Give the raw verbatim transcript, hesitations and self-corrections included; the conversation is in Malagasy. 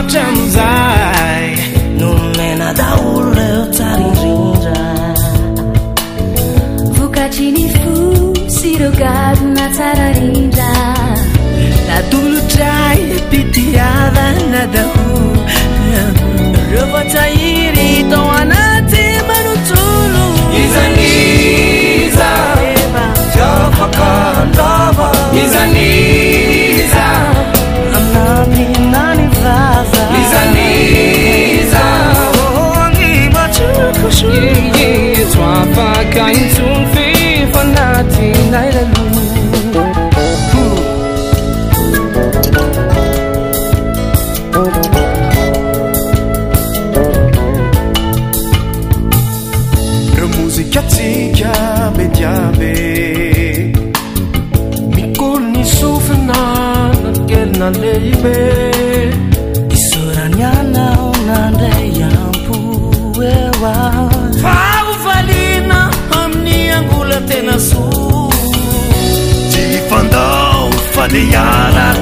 tramzay nomena daolo reo tarindrindra vokatry ny fo sy reo gadona tsara rindra nadolotray pitiavana daholo reo voatahiry tao anaty manontolo izaniza tiafakandava izaniza amnapinany vava izaniza ny matsikoso eto afaka intsony fifanaty nailalo Katsika bediabe mikoni sufna kelna leibe isoranyana onandayampu ewa favo valina amni angola tena su tifandao faliana